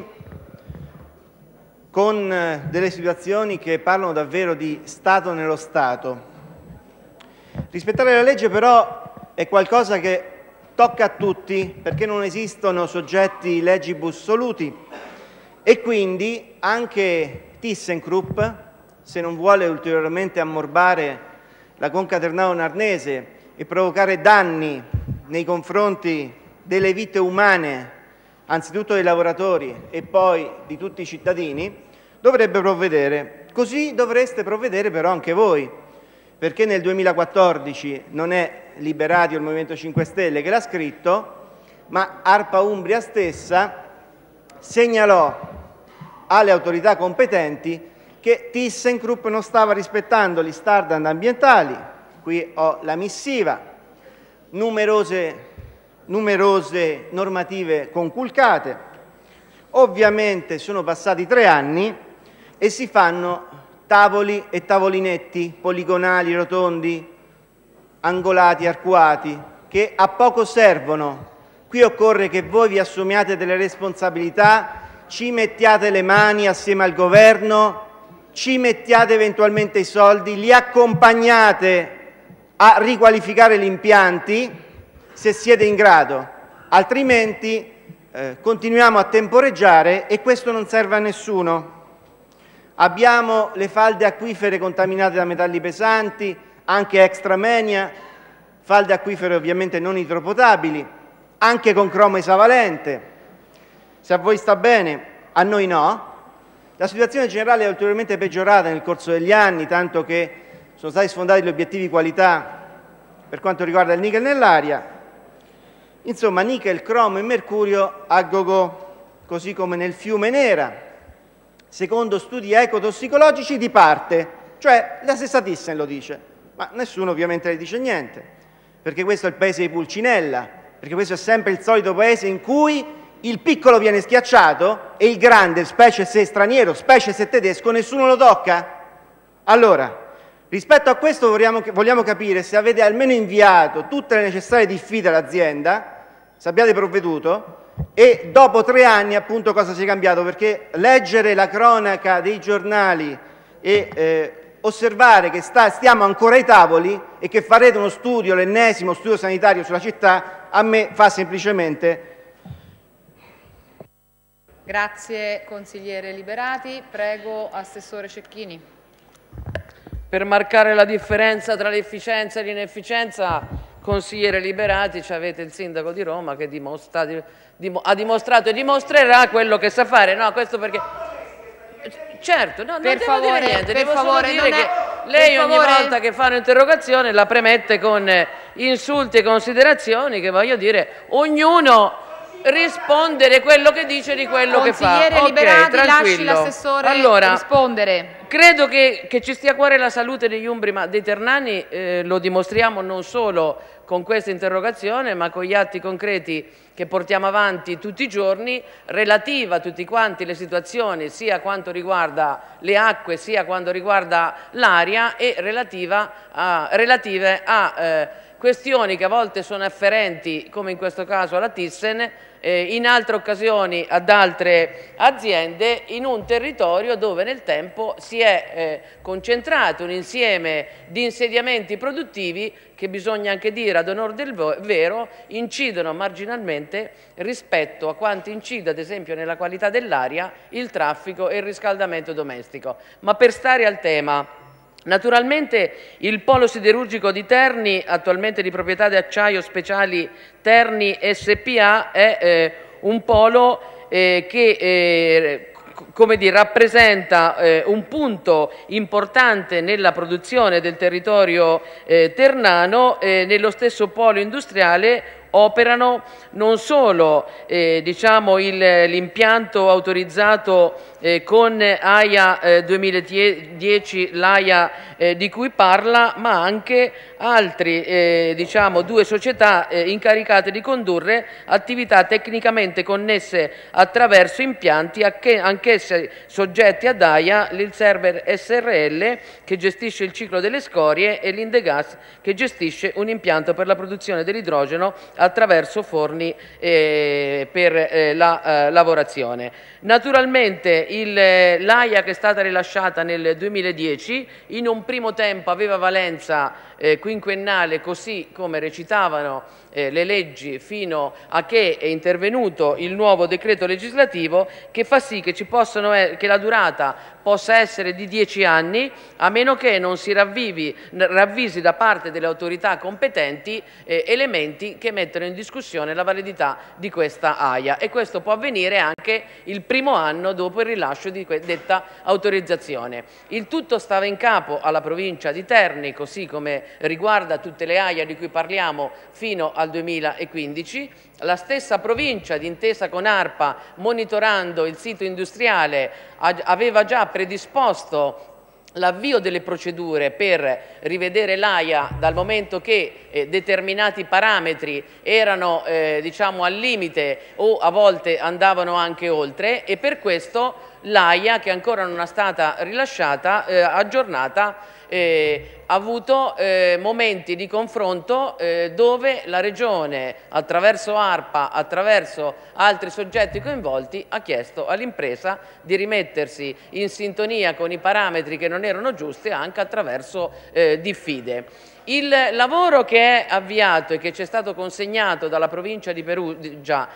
con delle situazioni che parlano davvero di Stato nello Stato. Rispettare la legge però è qualcosa che tocca a tutti perché non esistono soggetti legibus soluti e quindi anche ThyssenKrupp, se non vuole ulteriormente ammorbare la conca ternano-narnese e provocare danni nei confronti delle vite umane, anzitutto dei lavoratori e poi di tutti i cittadini, dovrebbe provvedere. Così dovreste provvedere però anche voi, perché nel 2014 non è Liberati o il Movimento 5 Stelle che l'ha scritto, ma ARPA Umbria stessa segnalò alle autorità competenti che ThyssenKrupp non stava rispettando gli standard ambientali. Qui ho la missiva, numerose normative conculcate. Ovviamente sono passati 3 anni e si fanno tavoli e tavolinetti poligonali, rotondi, angolati, arcuati, che a poco servono. Qui occorre che voi vi assumiate delle responsabilità, ci mettiate le mani assieme al governo, ci mettiate eventualmente i soldi, li accompagnate a riqualificare gli impianti se siete in grado, altrimenti continuiamo a temporeggiare e questo non serve a nessuno. Abbiamo le falde acquifere contaminate da metalli pesanti, anche extramenia, falde acquifere ovviamente non idropotabili, anche con cromo esavalente. Se a voi sta bene, a noi no. La situazione generale è ulteriormente peggiorata nel corso degli anni, tanto che sono stati sfondati gli obiettivi qualità per quanto riguarda il nickel nell'aria. Insomma, nickel, cromo e mercurio a go-go, così come nel fiume Nera, secondo studi ecotossicologici di parte, cioè la stessa Thyssen lo dice, ma nessuno ovviamente le dice niente, perché questo è il paese di Pulcinella, perché questo è sempre il solito paese in cui il piccolo viene schiacciato e il grande, specie se straniero, specie se tedesco, nessuno lo tocca. Allora, rispetto a questo vogliamo capire se avete almeno inviato tutte le necessarie diffide all'azienda, se abbiate provveduto, e dopo 3 anni appunto cosa si è cambiato, perché leggere la cronaca dei giornali e osservare che stiamo ancora ai tavoli e che farete uno studio, l'ennesimo studio sanitario sulla città, a me fa semplicemente... Grazie consigliere Liberati. Prego assessore Cecchini. Per marcare la differenza tra l'efficienza e l'inefficienza, consigliere Liberati, avete il sindaco di Roma che ha dimostrato e dimostrerà quello che sa fare. No, questo perché... Certo, no, non devo dire niente, devo solo dire che lei ogni volta che fa un'interrogazione la premette con insulti e considerazioni che, voglio dire, ognuno rispondere quello che dice di quello che fa. Consigliere Liberati, lasci tranquillo. l'assessore rispondere. Credo che ci stia a cuore la salute degli umbri, ma dei ternani lo dimostriamo non solo con questa interrogazione, ma con gli atti concreti che portiamo avanti tutti i giorni, relativa a tutti quanti le situazioni, sia quanto riguarda le acque, sia quanto riguarda l'aria, e relative a questioni che a volte sono afferenti, come in questo caso alla Thyssen, in altre occasioni ad altre aziende, in un territorio dove nel tempo si è concentrato un insieme di insediamenti produttivi che, bisogna anche dire ad onor del vero, incidono marginalmente rispetto a quanto incide ad esempio nella qualità dell'aria il traffico e il riscaldamento domestico. Ma per stare al tema, naturalmente il polo siderurgico di Terni, attualmente di proprietà di Acciaio Speciali Terni SPA, è un polo che come dire, rappresenta un punto importante nella produzione del territorio ternano. Nello stesso polo industriale operano non solo diciamo l'impianto autorizzato con AIA 2010, l'AIA di cui parla, ma anche altri diciamo 2 società incaricate di condurre attività tecnicamente connesse attraverso impianti anch'essi soggetti ad AIA, l'Ilserver SRL che gestisce il ciclo delle scorie e l'Indegas che gestisce un impianto per la produzione dell'idrogeno attraverso forni per la lavorazione. Naturalmente l'AIA, che è stata rilasciata nel 2010, in un primo tempo aveva valenza quinquennale, così come recitavano le leggi, fino a che è intervenuto il nuovo decreto legislativo che fa sì che che la durata possa essere di 10 anni, a meno che non si ravvisi da parte delle autorità competenti elementi che mettono in discussione la validità di questa AIA, e questo può avvenire anche il primo anno dopo il rilascio di detta autorizzazione. Il tutto stava in capo alla provincia di Terni, così come riguarda tutte le AIA di cui parliamo fino al 2015. La stessa provincia, d'intesa con ARPA, monitorando il sito industriale, aveva già predisposto l'avvio delle procedure per rivedere l'AIA, dal momento che determinati parametri erano diciamo al limite o a volte andavano anche oltre, e per questo l'AIA, che ancora non è stata rilasciata, aggiornata, ha avuto momenti di confronto dove la Regione, attraverso ARPA, attraverso altri soggetti coinvolti, ha chiesto all'impresa di rimettersi in sintonia con i parametri che non erano giusti anche attraverso diffide. Il lavoro che è avviato e che ci è stato consegnato dalla provincia di Perugia,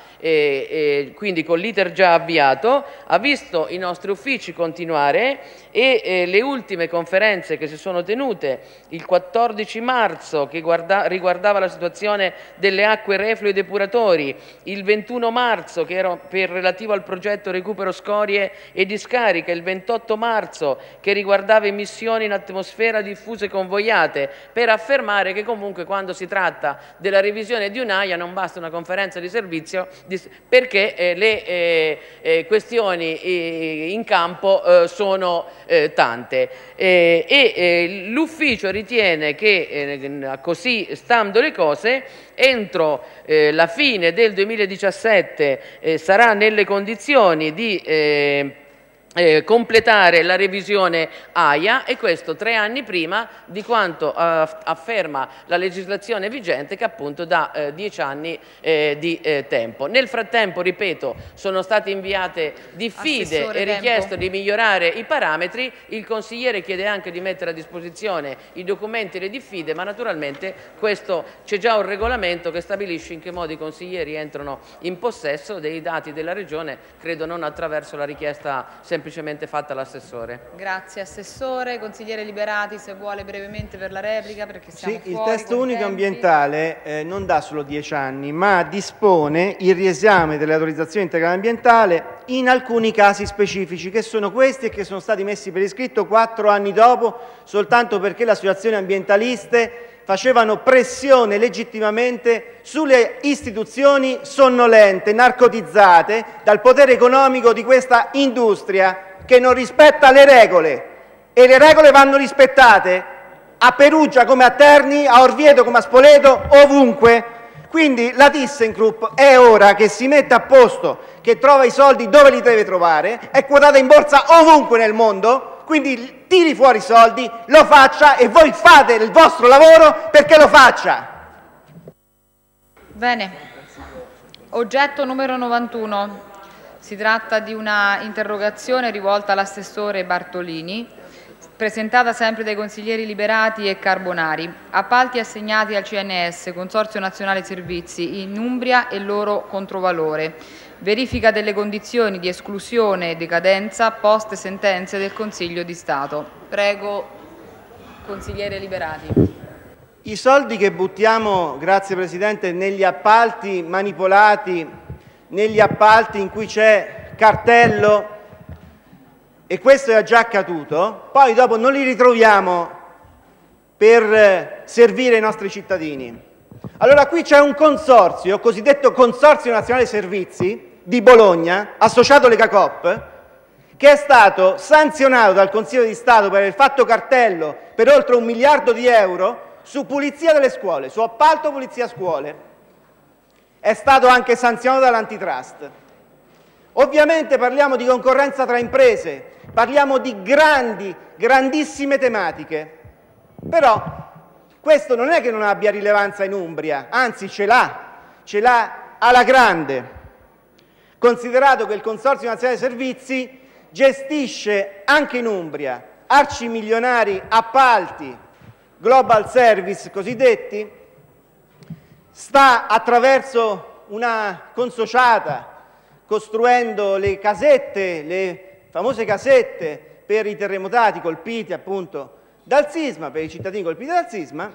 quindi con l'iter già avviato, ha visto i nostri uffici continuare e le ultime conferenze che si sono tenute il 14 marzo, che riguardava la situazione delle acque reflue depuratori, il 21 marzo che era relativo al progetto recupero scorie e discarica, il 28 marzo che riguardava emissioni in atmosfera diffuse convogliate, per affermare che comunque quando si tratta della revisione di un'AIA non basta una conferenza di servizio, perché le questioni in campo sono tante. L'ufficio ritiene che così stando le cose, entro la fine del 2017 sarà nelle condizioni di completare la revisione AIA, e questo 3 anni prima di quanto afferma la legislazione vigente, che appunto dà 10 anni di tempo. Nel frattempo, ripeto, sono state inviate diffide e richiesto di migliorare i parametri. Il consigliere chiede anche di mettere a disposizione i documenti e le diffide, ma naturalmente questo c'è già un regolamento che stabilisce in che modo i consiglieri entrano in possesso dei dati della Regione, credo non attraverso la richiesta semplicemente fatta all'assessore. Grazie Assessore. Consigliere Liberati, se vuole brevemente per la replica, perché siamo Sì, il fuori testo con i unico tempi. ambientale non dà solo 10 anni, ma dispone il riesame delle autorizzazioni integrale ambientale in alcuni casi specifici, che sono questi e che sono stati messi per iscritto 4 anni dopo, soltanto perché le associazioni ambientaliste facevano pressione legittimamente sulle istituzioni sonnolente, narcotizzate dal potere economico di questa industria che non rispetta le regole, e le regole vanno rispettate a Perugia come a Terni, a Orvieto come a Spoleto, ovunque. Quindi la ThyssenKrupp è ora che si metta a posto, che trova i soldi dove li deve trovare, è quotata in borsa ovunque nel mondo, quindi tiri fuori i soldi, lo faccia, e voi fate il vostro lavoro perché lo faccia. Bene. Oggetto numero 91. Si tratta di una interrogazione rivolta all'assessore Bartolini, presentata sempre dai consiglieri Liberati e Carbonari. Appalti assegnati al CNS, Consorzio Nazionale Servizi, in Umbria e loro controvalore. Verifica delle condizioni di esclusione e decadenza poste sentenze del Consiglio di Stato. Prego, consigliere Liberati. I soldi che buttiamo, grazie Presidente, negli appalti manipolati, negli appalti in cui c'è cartello, e questo è già accaduto, poi dopo non li ritroviamo per servire i nostri cittadini. Allora qui c'è un consorzio, cosiddetto Consorzio Nazionale Servizi di Bologna, associato all'ECACOP, che è stato sanzionato dal Consiglio di Stato per aver fatto cartello per oltre 1 miliardo di euro su pulizia delle scuole, su appalto pulizia scuole. È stato anche sanzionato dall'antitrust. Ovviamente parliamo di concorrenza tra imprese, parliamo di grandissime tematiche, però questo non è che non abbia rilevanza in Umbria, anzi ce l'ha alla grande, considerato che il Consorzio Nazionale Servizi gestisce anche in Umbria arcimilionari appalti, global service cosiddetti, sta attraverso una consociata costruendo le casette, le famose casette per i terremotati colpiti appunto dal sisma, per i cittadini colpiti dal sisma,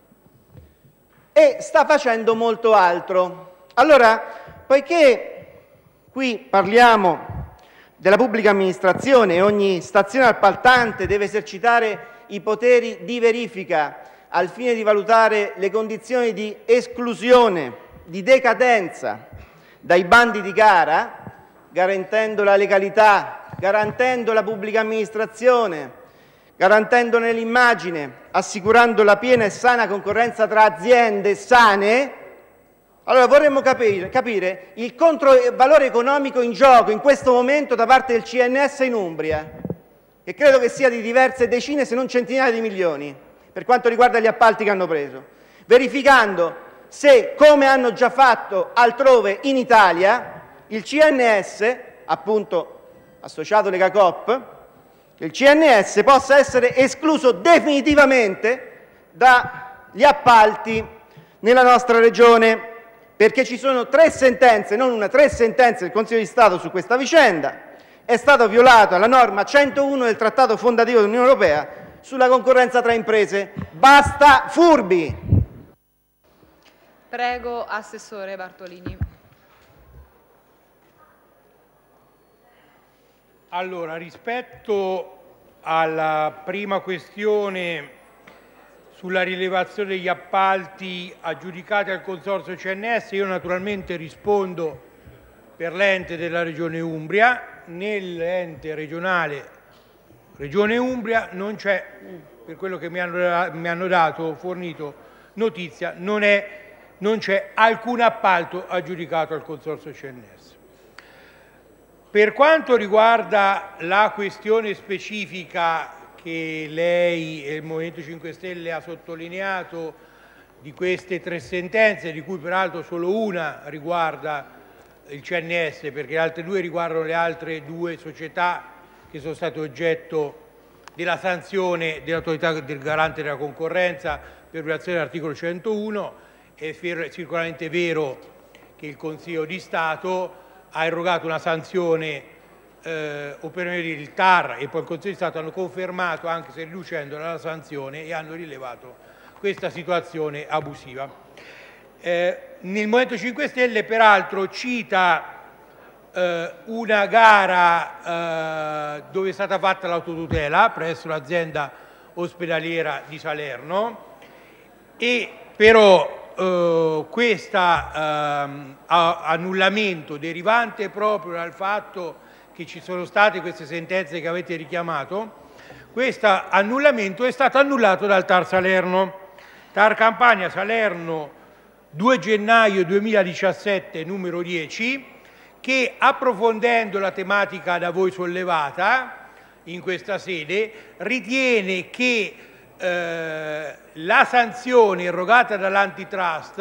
e sta facendo molto altro. Allora, poiché qui parliamo della pubblica amministrazione e ogni stazione appaltante deve esercitare i poteri di verifica al fine di valutare le condizioni di esclusione, di decadenza dai bandi di gara, garantendo la legalità, garantendo la pubblica amministrazione, garantendone l'immagine, assicurando la piena e sana concorrenza tra aziende sane, allora vorremmo capire il controvalore economico in gioco in questo momento da parte del CNS in Umbria, che credo che sia di diverse decine se non centinaia di milioni per quanto riguarda gli appalti che hanno preso, verificando se, come hanno già fatto altrove in Italia, il CNS, appunto associato all'ECACOP, il CNS possa essere escluso definitivamente dagli appalti nella nostra regione, perché ci sono 3 sentenze, non una, 3 sentenze del Consiglio di Stato su questa vicenda. È stata violata la norma 101 del Trattato fondativo dell'Unione Europea sulla concorrenza tra imprese. Basta furbi! Prego, Assessore Bartolini. Allora, rispetto alla prima questione sulla rilevazione degli appalti aggiudicati al Consorzio CNS, io naturalmente rispondo per l'ente della Regione Umbria. Nell'ente regionale Regione Umbria non c'è, per quello che mi hanno dato, fornito notizia, non c'è alcun appalto aggiudicato al Consorzio CNS. Per quanto riguarda la questione specifica che lei e il Movimento 5 Stelle ha sottolineato di queste 3 sentenze, di cui peraltro solo una riguarda il CNS, perché le altre 2 riguardano le altre 2 società che sono state oggetto della sanzione dell'autorità del garante della concorrenza per violazione dell'articolo 101. È sicuramente vero che il Consiglio di Stato ha erogato una sanzione o per il TAR e poi il Consiglio di Stato hanno confermato, anche se riducendo la sanzione, e hanno rilevato questa situazione abusiva. Nel Movimento 5 Stelle peraltro cita una gara dove è stata fatta l'autotutela presso l'azienda ospedaliera di Salerno, e però questo annullamento derivante proprio dal fatto che ci sono state queste sentenze che avete richiamato, questo annullamento è stato annullato dal TAR Salerno. TAR Campania Salerno 2 gennaio 2017 numero 10, che approfondendo la tematica da voi sollevata in questa sede ritiene che la sanzione erogata dall'antitrust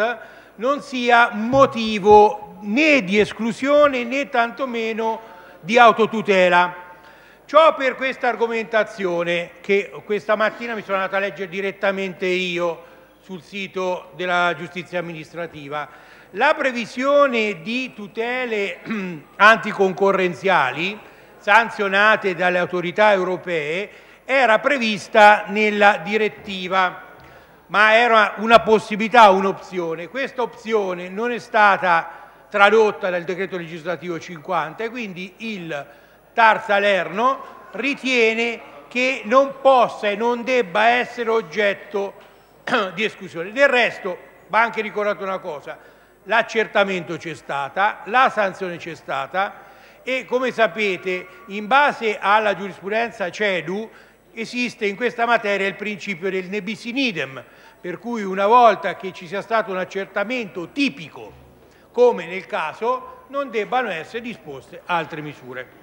non sia motivo né di esclusione né tantomeno di autotutela. Ciò per questa argomentazione che questa mattina mi sono andato a leggere direttamente io sul sito della giustizia amministrativa. La previsione di tutele anticoncorrenziali sanzionate dalle autorità europee era prevista nella direttiva, ma era una possibilità, un'opzione. Questa opzione non è stata tradotta dal decreto legislativo 50 e quindi il TAR Salerno ritiene che non possa e non debba essere oggetto di esclusione. Del resto va anche ricordato una cosa: l'accertamento c'è stata, la sanzione c'è stata e, come sapete, in base alla giurisprudenza CEDU esiste in questa materia il principio del ne bis in idem, per cui una volta che ci sia stato un accertamento tipico, come nel caso, non debbano essere disposte altre misure.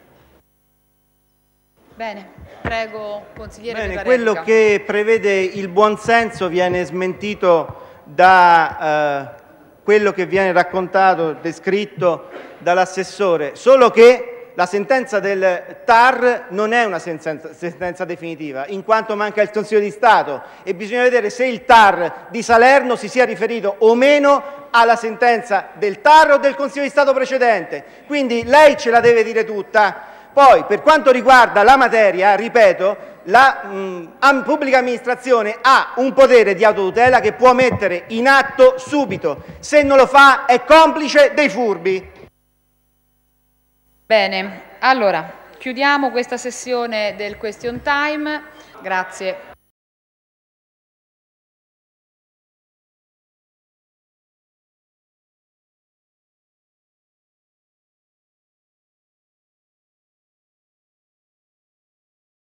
Bene, prego, consigliere. Bene, quello che prevede il buonsenso viene smentito da quello che viene raccontato, descritto dall'assessore, solo che la sentenza del TAR non è una sentenza definitiva, in quanto manca il Consiglio di Stato e bisogna vedere se il TAR di Salerno si sia riferito o meno alla sentenza del TAR o del Consiglio di Stato precedente. Quindi lei ce la deve dire tutta. Poi, per quanto riguarda la materia, ripeto, la pubblica amministrazione ha un potere di autotutela che può mettere in atto subito. Se non lo fa è complice dei furbi. Bene, allora chiudiamo questa sessione del question time. Grazie.